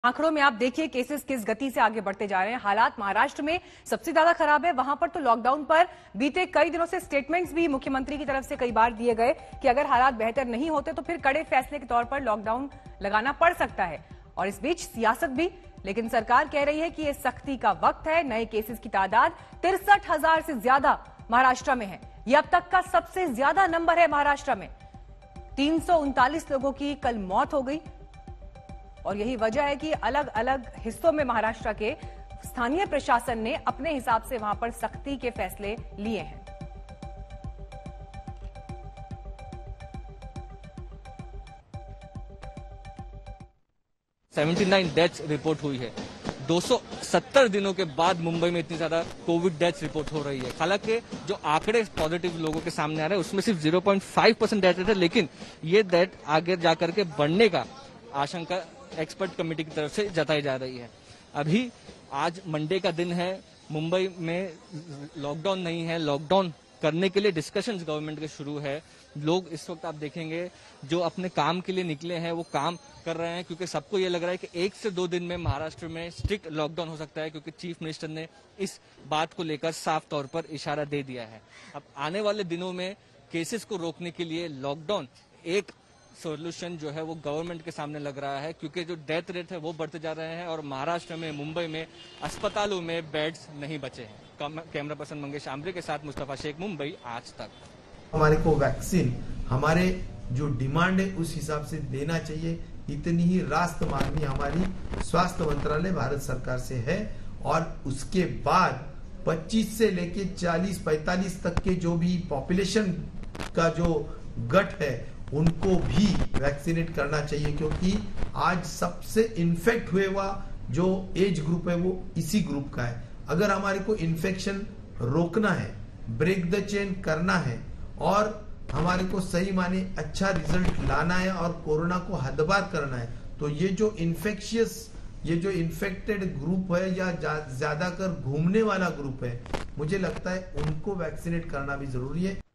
आंकड़ों में आप देखिए केसेस किस गति से आगे बढ़ते जा रहे हैं। हालात महाराष्ट्र में सबसे ज्यादा खराब है। वहां पर तो लॉकडाउन पर बीते कई दिनों से स्टेटमेंट्स भी मुख्यमंत्री की तरफ से कई बार दिए गए कि अगर हालात बेहतर नहीं होते तो फिर कड़े फैसले के तौर पर लॉकडाउन लगाना पड़ सकता है। और इस बीच सियासत भी, लेकिन सरकार कह रही है कि यह सख्ती का वक्त है। नए केसेस की तादाद 63,000 से ज्यादा महाराष्ट्र में है। यह अब तक का सबसे ज्यादा नंबर है महाराष्ट्र में। 339 लोगों की कल मौत हो गई और यही वजह है कि अलग अलग हिस्सों में महाराष्ट्र के स्थानीय प्रशासन ने अपने हिसाब से वहां पर सख्ती के फैसले लिए हैं। डेथ्स रिपोर्ट हुई है। 270 दिनों के बाद मुंबई में इतनी ज्यादा कोविड डेथ्स रिपोर्ट हो रही है। हालांकि जो आंकड़े पॉजिटिव लोगों के सामने आ रहे हैं उसमें सिर्फ 0.5% डेथ है, लेकिन ये डेथ आगे जाकर के बढ़ने का आशंका एक्सपर्ट कमेटी की तरफ से जताई जा रही है। अभी आज मंडे का दिन है, मुंबई में लॉकडाउन नहीं है। लॉकडाउन करने के लिए डिस्कशंस गवर्नमेंट के शुरू है। लोग इस वक्त आप देखेंगे जो अपने काम के लिए निकले हैं वो काम कर रहे हैं, क्योंकि सबको ये लग रहा है कि 1 से 2 दिन में महाराष्ट्र में स्ट्रिक्ट लॉकडाउन हो सकता है, क्योंकि चीफ मिनिस्टर ने इस बात को लेकर साफ तौर पर इशारा दे दिया है। अब आने वाले दिनों में केसेस को रोकने के लिए लॉकडाउन एक सोल्यूशन जो है वो गवर्नमेंट के सामने लग रहा है, क्योंकि जो डेथ रेट है वो बढ़ते जा रहे हैं और महाराष्ट्र में, मुंबई में अस्पतालों में बेड्स नहीं बचे हैं। कैमरा पर्सन मंगेश आमरे के साथ मुस्तफा शेख, मुंबई आज तक। हमारे को वैक्सीन हमारे जो डिमांड है उस हिसाब से देना चाहिए। इतनी ही रास्त मांगनी हमारी स्वास्थ्य मंत्रालय भारत सरकार से है। और उसके बाद 25 से लेके 40-45 तक के जो भी पॉपुलेशन का जो गट है उनको भी वैक्सीनेट करना चाहिए, क्योंकि आज सबसे इन्फेक्ट हुए हुआ जो एज ग्रुप है वो इसी ग्रुप का है। अगर हमारे को इन्फेक्शन रोकना है, ब्रेक द चेन करना है और हमारे को सही माने अच्छा रिजल्ट लाना है और कोरोना को हदबार करना है, तो ये जो इन्फेक्टेड ग्रुप है या ज्यादा कर घूमने वाला ग्रुप है, मुझे लगता है उनको वैक्सीनेट करना भी जरूरी है।